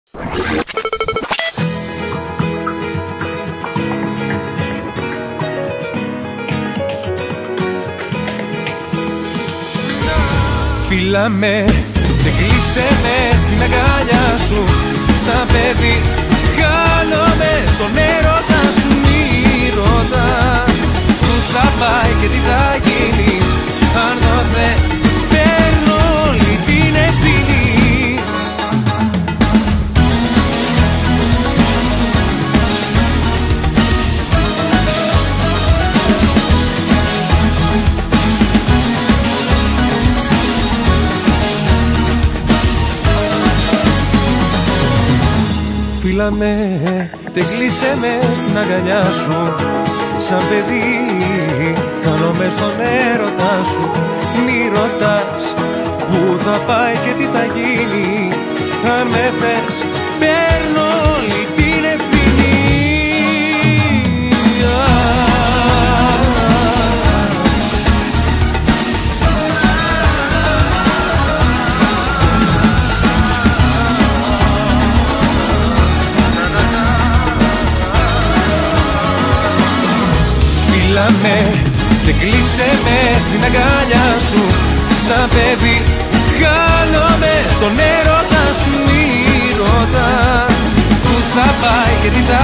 Φίλα με και κλείσε με στην αγκαλιά σου. Σαν παιδί χάνομαι στον έρωτα σου. Μη ρωτάς που θα πάει και τι θα γίνει. Αν το θες παίρνω όλη την ευθύνη. Φίλα με, τε κλείσε με στην αγκαλιά σου. Σαν παιδί χάνομαι στον έρωτα σου. Μη ρωτάς που θα πάει και τι θα γίνει. Αν με θες παίρνω όλη την ευθύνη. Φίλα με, και κλείσε με στην αγκαλιά σου. Σαν παιδί χάνομαι στον έρωτα σου. Μη ρωτάς που θα πάει και τι θα